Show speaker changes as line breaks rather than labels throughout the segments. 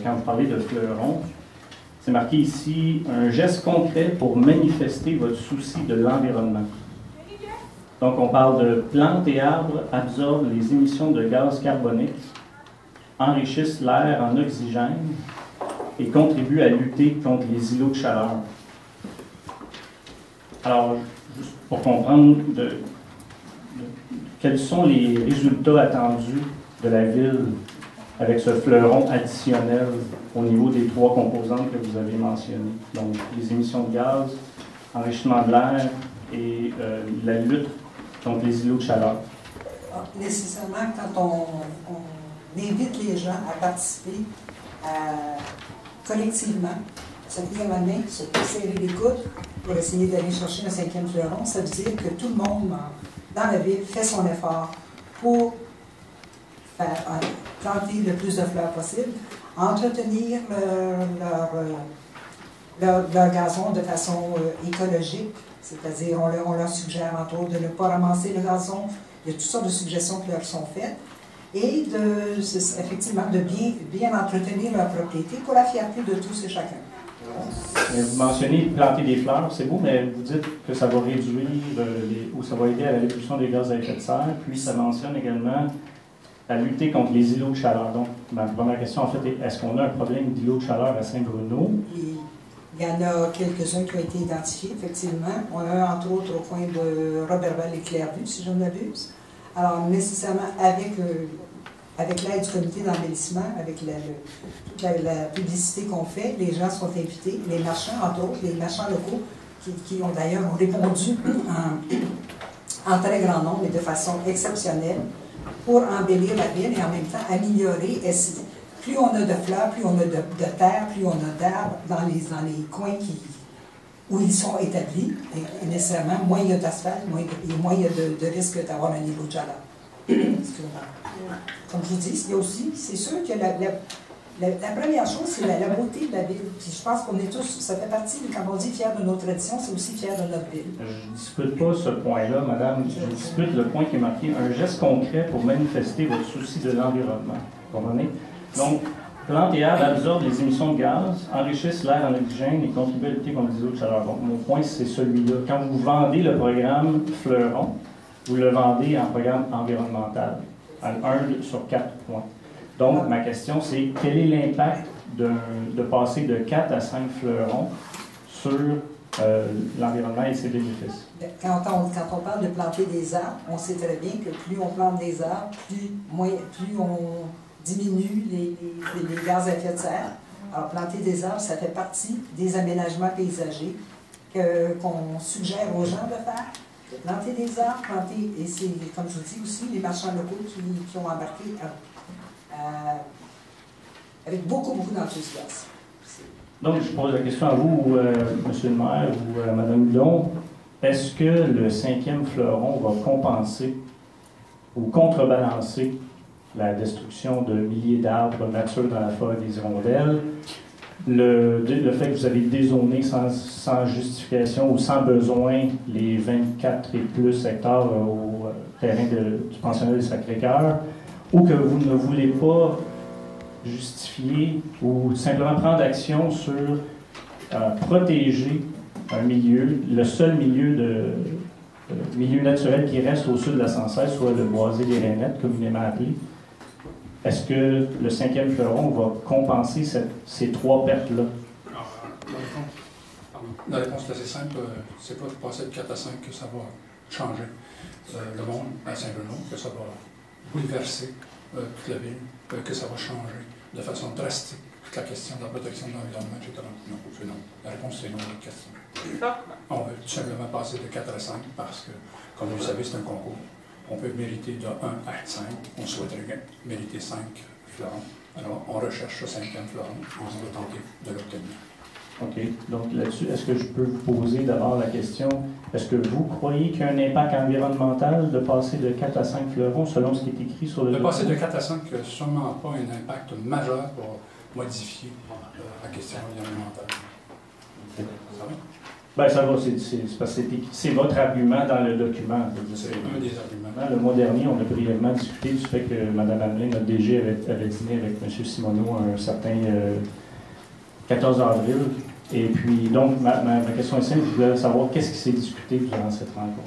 quand vous parlez de fleurons, c'est marqué ici un geste concret pour manifester votre souci de l'environnement. Donc, on parle de plantes et arbres absorbent les émissions de gaz carbonique, enrichissent l'air en oxygène et contribuent à lutter contre les îlots de chaleur. Alors, juste pour comprendre quels sont les résultats attendus de la ville avec ce fleuron additionnel au niveau des 3 composantes que vous avez mentionnées. Donc, les émissions de gaz, enrichissement de l'air et la lutte contre les îlots de chaleur.
Nécessairement, quand on invite les gens à participer collectivement, se tenir la main, se serrer les coudes pour essayer d'aller chercher un 5e fleuron, ça veut dire que tout le monde dans la ville fait son effort pour planter le plus de fleurs possible, entretenir leur gazon de façon écologique, c'est-à-dire on leur suggère entre autres de ne pas ramasser le gazon, il y a toutes sortes de suggestions qui leur sont faites, et effectivement de bien entretenir leur propriété pour la fierté de tous et chacun.
Vous mentionnez planter des fleurs, c'est beau, mais vous dites que ça va réduire ou ça va aider à la réduction des gaz à effet de serre, puis ça mentionne également à lutter contre les îlots de chaleur. Donc, ma première question, en fait, est est-ce qu'on a un problème d'îlots de chaleur à Saint-Bruno?
Il y en a quelques-uns qui ont été identifiés, effectivement. On a un, entre autres, au coin de Roberval et Clairvue, si je ne m'abuse. Alors, nécessairement, avec l'aide du comité d'embellissement, avec toute la publicité qu'on fait, les gens sont invités, les marchands, entre autres, les marchands locaux, qui ont d'ailleurs répondu en très grand nombre et de façon exceptionnelle pour embellir la ville et en même temps améliorer. Plus on a de fleurs, plus on a de terre, plus on a d'arbres dans les coins où ils sont établis, et nécessairement, moins il y a d'asphalte, moins il y a de risque d'avoir un niveau de chaleur. Comme je vous dis, il y a aussi, c'est sûr que la première chose, c'est la beauté de la ville. Puis je pense qu'on est tous, ça fait partie, quand on dit fier de nos traditions, c'est aussi fier de notre ville.
Je ne dispute pas ce point-là, madame. Je dispute le point qui est marqué un geste concret pour manifester votre souci de l'environnement. Vous comprenez? Donc, plantes et arbres absorbent les émissions de gaz, enrichissent l'air en oxygène et contribuent à lutter contre les îlots de chaleur. Donc, mon point, c'est celui-là. Quand vous vendez le programme Fleuron, vous le vendez en programme environnemental, à 1 sur 4 points. Donc, ma question, c'est quel est l'impact de passer de 4 à 5 fleurons sur l'environnement et ses bénéfices?
Quand on parle de planter des arbres, on sait très bien que plus on plante des arbres, plus on diminue les gaz à effet de serre. Alors, planter des arbres, ça fait partie des aménagements paysagers qu'on suggère aux gens de faire. Planter des arbres, et c'est, comme je vous dis aussi, les marchands locaux qui ont embarqué avec beaucoup d'enthousiasme.
Donc, je pose la question à vous, Monsieur le maire, ou à Mme Hulon. Est-ce que le 5e fleuron va compenser ou contrebalancer la destruction de milliers d'arbres nature dans la forêt des Hirondelles, le fait que vous avez dézoné sans justification ou sans besoin les 24 et plus hectares au terrain du pensionnat des Sacré-Cœur, ou que vous ne voulez pas justifier ou simplement prendre action sur protéger un milieu, le seul milieu naturel qui reste au sud de la 116, soit le boisé des Rainettes, communément appelé. Est-ce que le 5e fleuron va compenser ces 3 pertes-là?
La réponse est assez simple. C'est pas de passer de 4 à 5 que ça va changer le monde à Saint-Bruno, que ça va bouleverser toute la ville, que ça va changer de façon drastique toute la question de la protection de l'environnement, etc. Non, c'est non. La réponse c'est non à votre question. On veut tout simplement passer de 4 à 5 parce que, comme vous le savez, c'est un concours. On peut mériter de 1 à 5. On souhaiterait mériter 5 fleurons. Alors, on recherche ce 5e fleuron. On va tenter de l'obtenir.
OK. Donc, là-dessus, est-ce que je peux vous poser d'abord la question, est-ce que vous croyez qu'il y a un impact environnemental de passer de 4 à 5 fleurons selon ce qui est écrit sur le
document? De passer de 4 à 5, sûrement pas un impact majeur pour modifier la question environnementale. Ça va?
Ben, ça va, parce que c'est votre argument dans le document.
C'est un des arguments.
Le mois dernier, on a brièvement discuté du fait que Mme Hamelin, notre DG, avait dîné avec M. Simoneau un certain 14 avril. Et puis, donc, ma question est simple, je voulais savoir qu'est-ce qui s'est discuté durant cette rencontre.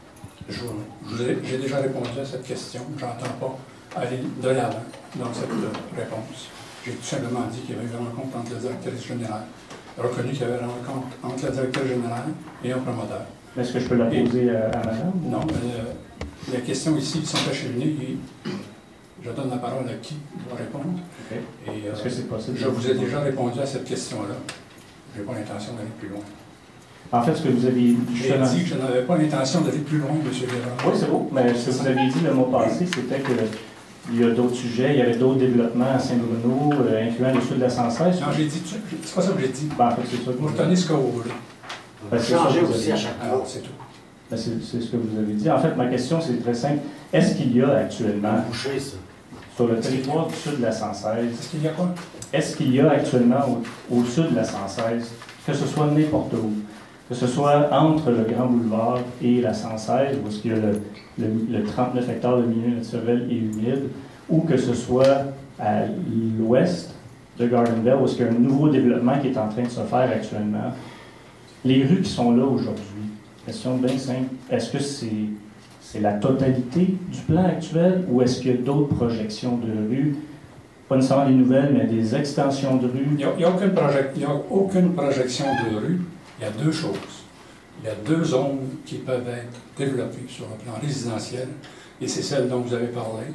J'ai déjà répondu à cette question. Je n'entends pas aller de l'avant dans cette réponse. J'ai tout simplement dit qu'il y avait eu une rencontre entre la directrice générale, reconnu qu'il y avait une rencontre entre la directrice générale et un promoteur.
Est-ce que je peux la poser à madame?
Non, la question ici, ils sont acheminés et je donne la parole à qui doit répondre.
Okay. Est-ce que c'est possible?
Je vous ai déjà répondu à cette question-là. Je n'ai pas l'intention d'aller plus loin.
En fait, ce que vous avez dit...
J'ai dit que je n'avais pas l'intention d'aller plus loin, M. Gérard.
Oui, c'est beau, mais ce que vous avez dit le mois passé, c'était qu'il y a d'autres sujets, il y avait d'autres développements à Saint-Bruno, incluant le sud de la 116.
Non, j'ai dit... C'est pas ça que j'ai dit.
Ben, en fait, c'est ça.
Vous retenez ce que vous voulez.
Ben, c'est ça que vous avez dit.
Alors, c'est tout.
Ben, c'est ce que vous avez dit. En fait, ma question, c'est très simple. Est-ce qu'il y a actuellement, sur le territoire du sud de la 116...
Est-ce qu'il y a quoi? Est-ce
qu'il y a actuellement au sud de la 116, que ce soit n'importe où, que ce soit entre le Grand Boulevard et la 116, où il y a le 39 hectares de milieu naturel et humide, ou que ce soit à l'ouest de Gardendale, où il y a un nouveau développement qui est en train de se faire actuellement. Les rues qui sont là aujourd'hui, question bien simple, est-ce que c'est la totalité du plan actuel, ou est-ce qu'il y a d'autres projections de rues? Pas nécessairement des nouvelles, mais des extensions de rues?
Il n'y a aucune projection de rue. Il y a deux choses. Il y a deux zones qui peuvent être développées sur le plan résidentiel, et c'est celle dont vous avez parlé,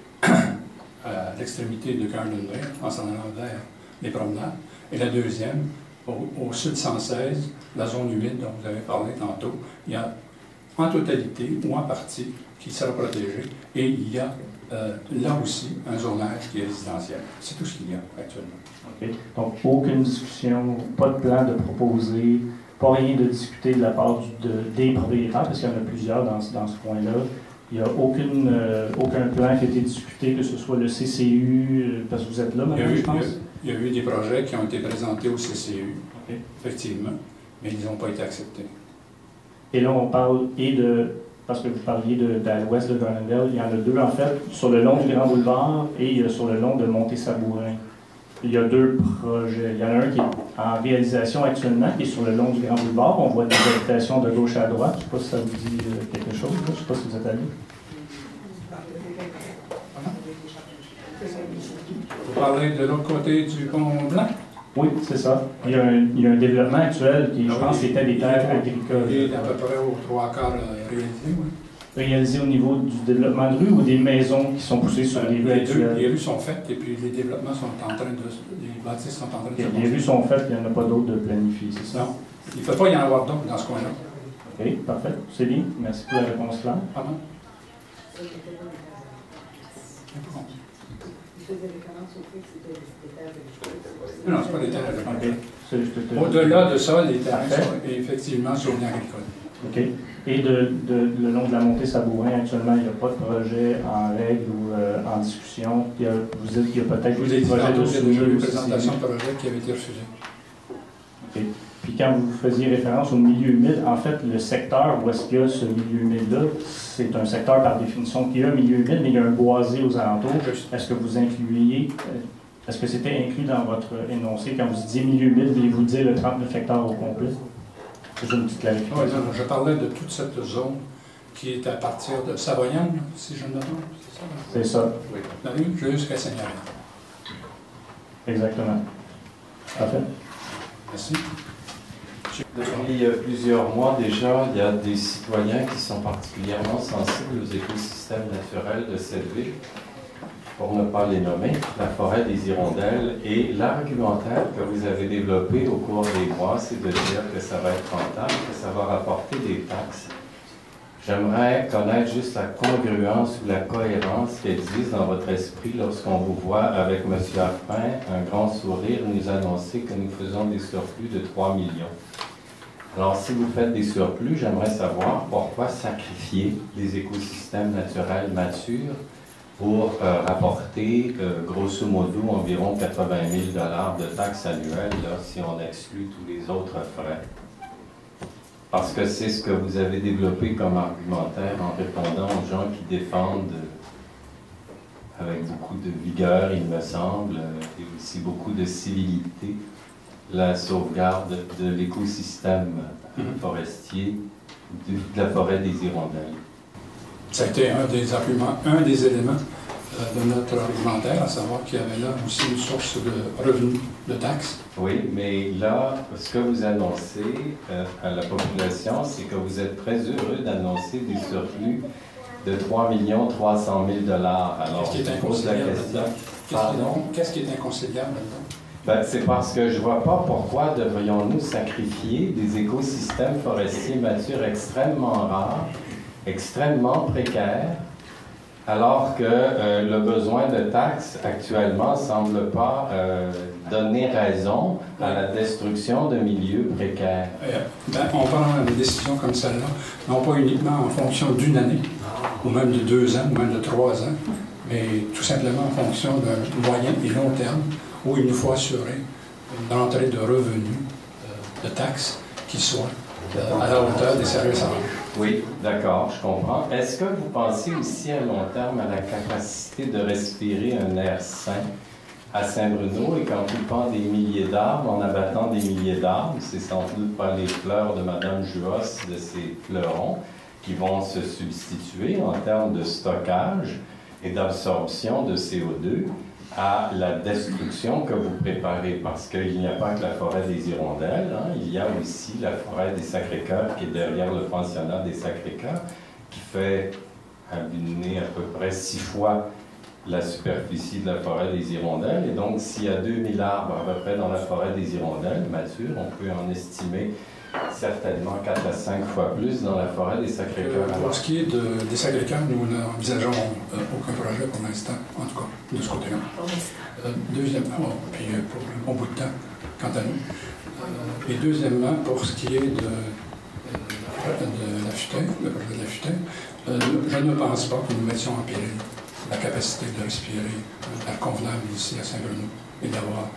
à l'extrémité de Gardendale, en s'en allant vers les promenades. Et la deuxième, au sud 116, la zone humide dont vous avez parlé tantôt, il y a en totalité ou en partie qui sera protégée, et il y a là aussi un zonage qui est résidentiel. C'est tout ce qu'il y a actuellement.
OK. Donc, aucune discussion, pas de plan de proposer, pas rien de discuter de la part des propriétaires, parce qu'il y en a plusieurs dans ce coin-là. Il n'y a aucun plan qui a été discuté, que ce soit le CCU, parce que vous êtes là maintenant, je pense.
Il y a eu des projets qui ont été présentés au CCU,
okay,
effectivement, mais ils n'ont pas été acceptés.
Et là, on parle parce que vous parliez à l'ouest de Gardendale, il y en a deux, en fait, sur le long du Grand Boulevard et sur le long de Montée-Sabourin. Il y a deux projets. Il y en a un qui est en réalisation actuellement, qui est sur le long du Grand Boulevard. On voit des habitations de gauche à droite. Je ne sais pas si ça vous dit quelque chose. Je ne sais pas si vous êtes allé.
Vous parlez de l'autre côté du pont blanc?
Oui, c'est ça. Il y a un développement actuel qui, je pense, était des terres agricoles.
Il est à peu près aux trois quarts réalisé, oui.
Réalisé au niveau du développement de rue ou des maisons qui sont poussées sur les rues actuelles?
Les rues sont faites et puis les développements sont en train de... Les bâtisses sont en train de se
Les rues sont faites, il n'y en a pas d'autres de planifiées, c'est ça?
Non. Il ne peut pas y en avoir d'autres dans ce coin-là.
OK, parfait. C'est bien. Merci pour la réponse là.
Pardon? Non, ce n'est pas des terres agricoles. Au-delà de ça, les terrains sont effectivement sur les agricoles.
OK. Et le long de la Montée-Sabourin, actuellement, il n'y a pas de projet en règle ou en discussion. Vous dites qu'il y a peut-être des projets de
soumis. Il y a une présentation de projet qui avait été refusée.
OK. Puis quand vous faisiez référence au milieu humide, en fait, le secteur où est-ce qu'il y a ce milieu humide-là, c'est un secteur par définition qui a un milieu humide, mais il y a un boisé aux alentours. Est-ce que vous incluiez, est-ce que c'était inclus dans votre énoncé quand vous disiez milieu humide, voulez-vous dire le 39 hectares au complet? C'est une petite clarification.
Oui, je parlais de toute cette zone qui est à partir de Savoyane, si je ne me trompe.
C'est ça.
Oui. La rue jusqu'à Seigneurie.
Exactement. Parfait.
Merci.
Depuis plusieurs mois déjà, il y a des citoyens qui sont particulièrement sensibles aux écosystèmes naturels de cette ville, pour ne pas les nommer, la forêt des Hirondelles. Et l'argumentaire que vous avez développé au cours des mois, c'est de dire que ça va être rentable, que ça va rapporter des taxes. J'aimerais connaître juste la congruence ou la cohérence qui existe dans votre esprit lorsqu'on vous voit avec M. Arpin, un grand sourire, nous annoncer que nous faisons des surplus de 3 millions. Alors, si vous faites des surplus, j'aimerais savoir pourquoi sacrifier les écosystèmes naturels matures pour rapporter, grosso modo, environ 80 000 $ de taxes annuelles, là, si on exclut tous les autres frais. Parce que c'est ce que vous avez développé comme argumentaire en répondant aux gens qui défendent avec beaucoup de vigueur, il me semble, et aussi beaucoup de civilité, la sauvegarde de l'écosystème forestier de la forêt des Hirondelles.
Ça a été un des arguments, un des éléments de notre argumentaire, à savoir qu'il y avait là aussi une source de revenus, de taxes.
Oui, mais là, ce que vous annoncez à la population, c'est que vous êtes très heureux d'annoncer des surplus de 3 300 000 $. Alors,
Qu'est-ce qui est
je pose la
inconciliable
question.
Qu'est-ce qui est inconciliable là-dedans?
Ben, c'est parce que je ne vois pas pourquoi devrions-nous sacrifier des écosystèmes forestiers matures extrêmement rares, extrêmement précaires, alors que le besoin de taxes actuellement ne semble pas donner raison à la destruction de milieux précaires.
On prend une décision comme celle-là, non pas uniquement en fonction d'une année, ou même de 2 ans, ou même de 3 ans, mais tout simplement en fonction d'un moyen et long terme, où il nous faut assurer une rentrée de revenus, de taxes, qui soit à la hauteur des services à rendre.
Oui, d'accord, je comprends. Est-ce que vous pensez aussi à long terme à la capacité de respirer un air sain à Saint-Bruno et qu'en coupant des milliers d'arbres, en abattant des milliers d'arbres, c'est sans doute pas les fleurs de Mme Juos, de ces fleurons, qui vont se substituer en termes de stockage et d'absorption de CO2 à la destruction que vous préparez, parce qu'il n'y a pas que la forêt des Hirondelles, hein, il y a aussi la forêt des Sacré-Cœurs qui est derrière le pensionnat des Sacré-Cœurs, qui fait abîmer à peu près 6 fois la superficie de la forêt des Hirondelles. Et donc, s'il y a 2000 arbres à peu près dans la forêt des Hirondelles matures, on peut en estimer certainement 4 à 5 fois plus dans la forêt des Sacré-Cœurs.
Pour ce qui est des Sacré-Cœurs, nous n'envisageons aucun projet pour l'instant, en tout cas, de ce côté-là. Deuxièmement, puis pour un bon bout de temps, quant à nous. Et deuxièmement, pour ce qui est de la futaie, le projet de la futaie, je ne pense pas que nous mettions en péril la capacité de respirer l'air convenable ici à Saint-Bruno et d'avoir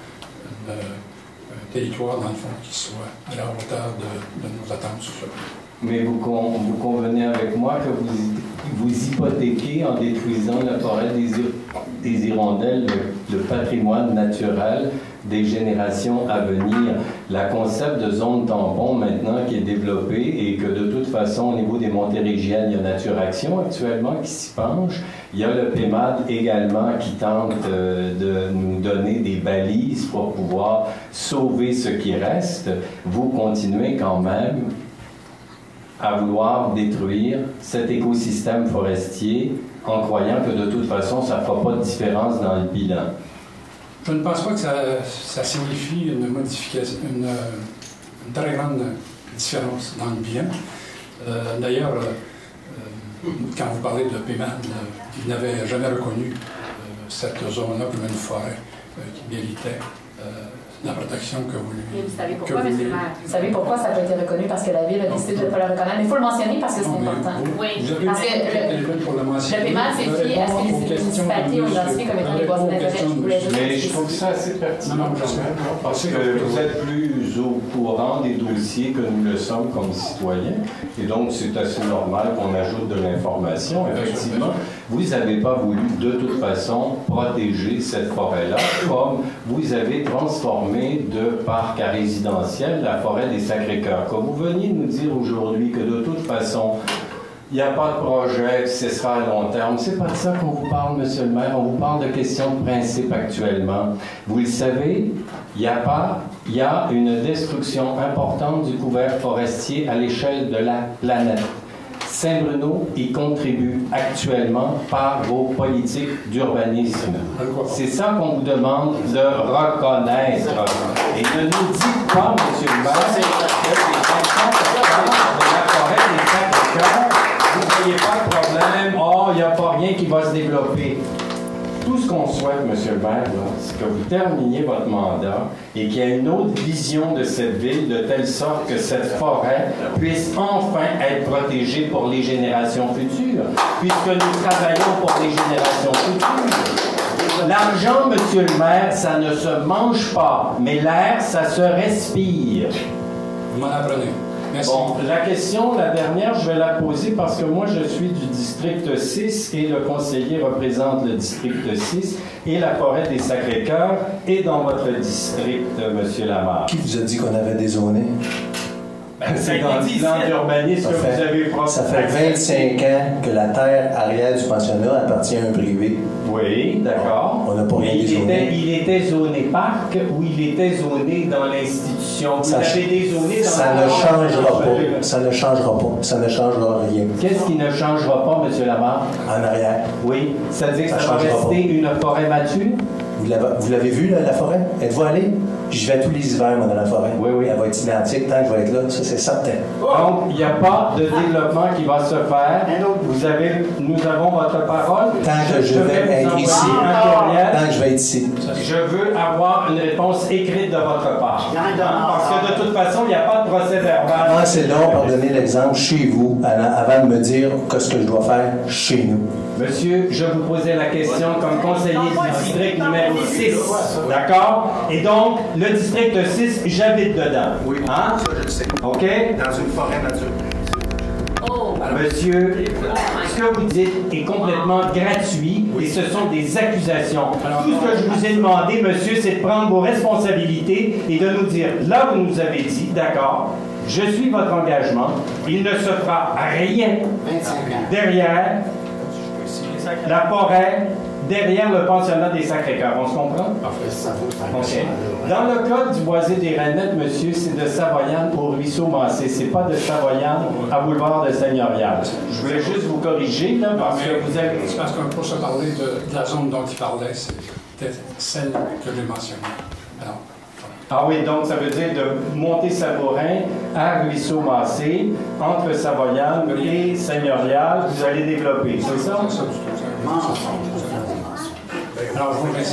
un territoire, dans le fond, qui soit à la hauteur de nos attentes sur ce plan.
Mais vous convenez avec moi que vous hypothéquez en détruisant la forêt des Hirondelles le patrimoine naturel des générations à venir. Le concept de zone tampon maintenant qui est développé et que de toute façon au niveau des Montérégiennes, il y a Nature Action actuellement qui s'y penche. Il y a le PEMAD également qui tente de nous donner des balises pour pouvoir sauver ce qui reste. Vous continuez quand même à vouloir détruire cet écosystème forestier en croyant que de toute façon, ça ne fera pas de différence dans le bilan.
Je ne pense pas que ça signifie une modification, une très grande différence dans le bilan. D'ailleurs, quand vous parlez de PEMAD, ils n'avaient jamais reconnu cette zone-là comme une forêt qui méritait la protection que vous lui...
Et vous savez pourquoi, M. le maire? Vous savez pourquoi ça n'a pas été reconnu? Parce que la Ville a décidé de ne pas le reconnaître. Mais il faut le mentionner parce que c'est important.
Oui,
parce que le PEMAD s'est fié à ce que les municipalités ont identifié comme étant des voisins d'intérêt.
Mais je trouve ça assez pertinent, parce que vous êtes plus au courant des dossiers que nous le sommes comme citoyens. Et donc, c'est assez normal qu'on ajoute de l'information. Effectivement, vous n'avez pas voulu de toute façon protéger cette forêt-là, comme vous avez transformé de parc à résidentiel la forêt des Sacré-Cœurs. Comme vous veniez nous dire aujourd'hui que de toute façon, il n'y a pas de projet, que ce sera à long terme. C'est pas de ça qu'on vous parle, Monsieur le maire. On vous parle de questions de principe actuellement. Vous le savez, il y a une destruction importante du couvert forestier à l'échelle de la planète. Saint-Bruno y contribue actuellement par vos politiques d'urbanisme. C'est ça qu'on vous demande de reconnaître. Et ne nous dites pas, Monsieur le maire, que les fonctions de la forêt des Sacré-Cœurs, vous ne voyez pas de problème, il n'y a pas rien qui va se développer. Tout ce qu'on souhaite, Monsieur le maire, c'est que vous terminiez votre mandat et qu'il y ait une autre vision de cette ville de telle sorte que cette forêt puisse enfin être protégée pour les générations futures, puisque nous travaillons pour les générations futures. L'argent, Monsieur le maire, ça ne se mange pas, mais l'air, ça se respire.
Vous m'en apprenez. Merci.
Bon, la question, la dernière, je vais la poser parce que moi, je suis du district 6 et le conseiller représente le district 6 et la forêt des Sacré-Cœurs est dans votre district, M. Lamarre.
Qui vous a dit qu'on avait dézoné?
C'est dans le plan d'urbanisme que vous avez proposé.
Ça fait 25 ans que la terre arrière du pensionnat appartient à un privé.
Oui, d'accord.
On n'a pas rien dézoné.
Il était zoné parc ou il était zoné dans l'institution? Vous l'avez dézoné dans
ça ne changera pas. Ça ne changera pas. Ça ne changera rien.
Qu'est-ce qui ne changera pas, M. Lamarre?
En arrière.
Oui, c'est-à-dire que ça va
changera
rester une forêt mature?
Vous l'avez vu, là, la forêt? Êtes-vous allé? J'y vais tous les hivers, moi, dans la forêt.
Oui, oui.
Elle va être identique tant que je vais être là. Ça, c'est certain.
Donc, il n'y a pas de développement qui va se faire. Nous avons votre parole.
Tant que je vais être ici. Tant que je vais être ici.
Je veux avoir une réponse écrite de votre part. Parce que de toute façon, il n'y a pas de procès verbal.
Moi, c'est long pour donner l'exemple chez vous, avant de me dire ce que je dois faire chez nous.
Monsieur, je vous posais la question comme conseiller du district numéro 6. D'accord? Et donc, le district 6, j'habite dedans.
Oui,
hein?
Ça, je le sais.
OK?
Dans une forêt nature.
Oh!
Monsieur, ce que vous dites est complètement gratuit et ce sont des accusations. Tout ce que je vous ai demandé, monsieur, c'est de prendre vos responsabilités et de nous dire, là, vous nous avez dit, d'accord, je suis votre engagement, il ne se fera rien derrière la forêt, derrière le pensionnat des Sacré-Cœurs. On se comprend? Okay. Dans le cas du boisé des Reinettes, monsieur, c'est de Savoyane au Ruisseau-Massé. C'est pas de Savoyane à Boulevard de Seigneurial. Je voulais juste vous corriger, là, parce que vous avez...
C'est parce qu'on peut se parler de la zone dont il parlait, c'était celle que j'ai mentionnée. Alors,
Ah oui, donc ça veut dire de monter Sabourin à Ruisseau-Massé, entre Savoyane et Seigneurial, vous allez développer, c'est ça?
C'est ça du tout. Alors, je vous remercie.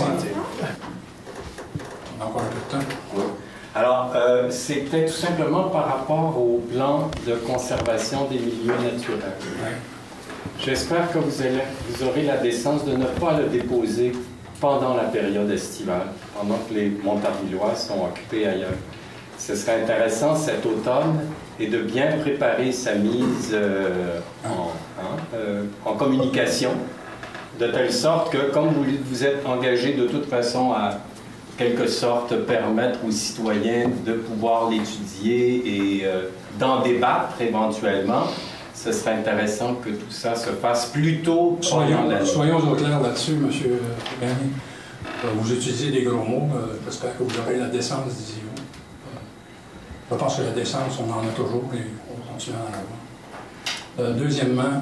On a encore un peu de temps.
Oui. Alors, c'était tout simplement par rapport au plan de conservation des milieux naturels. J'espère que vous aurez la décence de ne pas le déposer pendant la période estivale, pendant que les Montarvillois sont occupés ailleurs. Ce serait intéressant cet automne et de bien préparer sa mise en communication, de telle sorte que, comme vous êtes engagé de toute façon à quelque sorte permettre aux citoyens de pouvoir l'étudier et d'en débattre éventuellement, ce serait intéressant que tout ça se fasse plus tôt.
Soyons au clair là-dessus, M. Bernier. Vous utilisez des gros mots. J'espère que vous aurez la décence d'ici où. Je pense que la décence, on en a toujours et on va continuer à en avoir. Deuxièmement,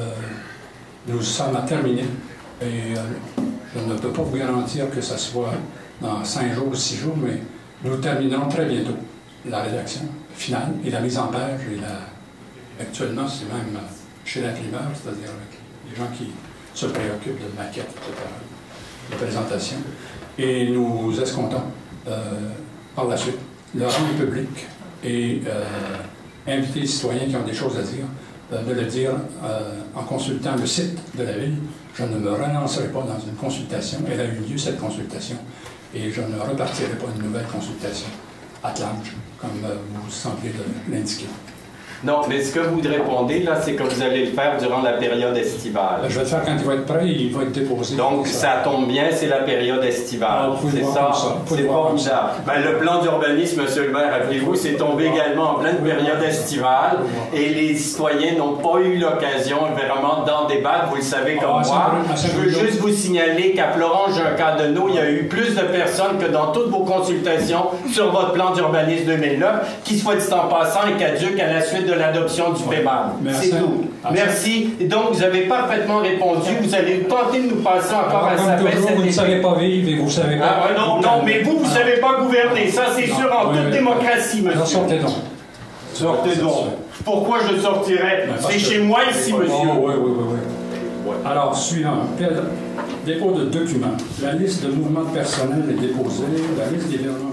nous sommes à terminer et je ne peux pas vous garantir que ça soit dans 5 jours ou 6 jours, mais nous terminerons très bientôt la rédaction finale et la mise en page. Actuellement, c'est même chez l'imprimeur, c'est-à-dire avec les gens qui se préoccupent de maquettes, etc., de présentation. Et nous escomptons par la suite le rendre public et inviter les citoyens qui ont des choses à dire, de le dire en consultant le site de la Ville. Je ne me renoncerai pas dans une consultation. Elle a eu lieu, cette consultation, et je ne repartirai pas une nouvelle consultation à large, comme vous semblez l'indiquer.
Non, mais ce que vous répondez, là, c'est que vous allez le faire durant la période estivale.
Je vais le faire quand il va être prêt, il va être déposé.
Donc, ça tombe bien, c'est la période estivale. C'est ça? C'est formidable. Ben, le plan d'urbanisme, M. le maire, rappelez-vous, c'est tombé également en pleine période estivale et les citoyens n'ont pas eu l'occasion vraiment d'en débattre, vous le savez comme moi. Je veux juste vous signaler qu'à Florange-Cadeno, il y a eu plus de personnes que dans toutes vos consultations sur votre plan d'urbanisme 2009, qui, soit dit en passant, est caduque à la suite de l'adoption du PEMAN. C'est tout. Merci. Et donc, vous avez parfaitement répondu. Vous allez tenter de nous passer encore à sa
fête. Vous ne savez pas vivre et vous ne savez pas...
non, mais vous ne savez pas gouverner. Ça, c'est sûr en toute démocratie, monsieur.
Sortez donc.
Sortez donc. Pourquoi je sortirais? C'est chez moi ici, monsieur.
Oui. Alors, suivant. Dépôt de documents. La liste de mouvements personnels est déposée. La liste des